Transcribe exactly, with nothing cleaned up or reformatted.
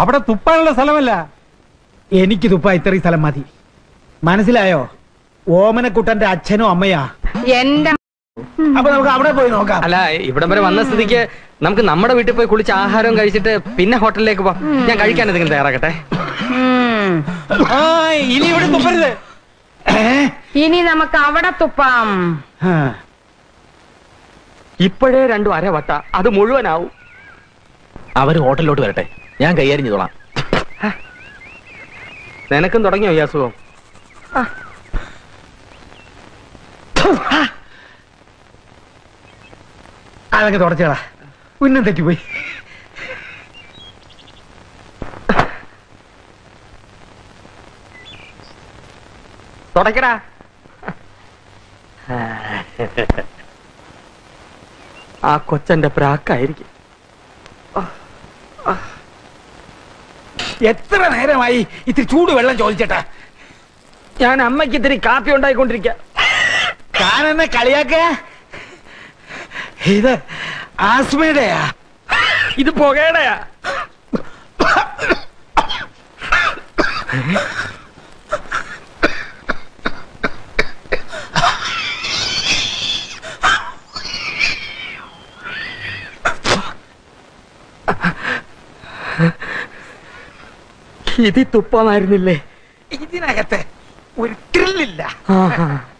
അവിടെ തുപ്പാനുള്ള സ്ഥലമല്ല. എനിക്ക് തുപ്പാ ഇത്രയും സ്ഥലം മതി. മനസ്സിലായോ? ഓമനക്കുട്ടന്റെ അച്ഛനും അമ്മയാ എന്റെ. അപ്പൊ നമുക്ക് അവിടെ പോയി നോക്കാം. അല്ല, ഇവിടം വരെ വന്ന സ്ഥിതിക്ക് നമുക്ക് നമ്മുടെ വീട്ടിൽ പോയി കുളിച്ച് ആഹാരം കഴിച്ചിട്ട് പിന്നെ ഹോട്ടലിലേക്ക് പോവാം. ഞാൻ കഴിക്കാൻ എന്തെങ്കിലും തയ്യാറാക്കട്ടെ. ഇനി ഇവിടെ തുപ്പരുത്. ഇനി നമുക്ക് അവിടെ തുപ്പാം. ഇപ്പോഴേ രണ്ടും അര വട്ട, അത് മുഴുവനാവും. അവര് ഹോട്ടലിലോട്ട് വരട്ടെ, ഞാൻ കൈകാര്യം ചെയ്തോളാം. നിനക്കും തുടങ്ങിയോ ഈ അസുഖം? അതൊക്കെ തുടച്ചേടാ, ഉന്നം തെറ്റിപ്പോയി. തുടക്കടാ. ആ കൊച്ചന്റെ പ്രാക്കായിരിക്കും. എത്ര നേരമായി ഇത്തിരി ചൂട് വെള്ളം ചോദിച്ചേട്ടാ? ഞാൻ അമ്മയ്ക്ക് ഇത്തിരി കാപ്പി ഉണ്ടായിക്കൊണ്ടിരിക്ക. കാനെന്നെ കളിയാക്ക? ഇത് ആസ്മയുടെയാ? ഇത് പുകയുടെയാ? ഇത് തുപ്പമായിരുന്നില്ലേ? ഇതിനകത്ത് ഒരു ത്രില്ലില്ല.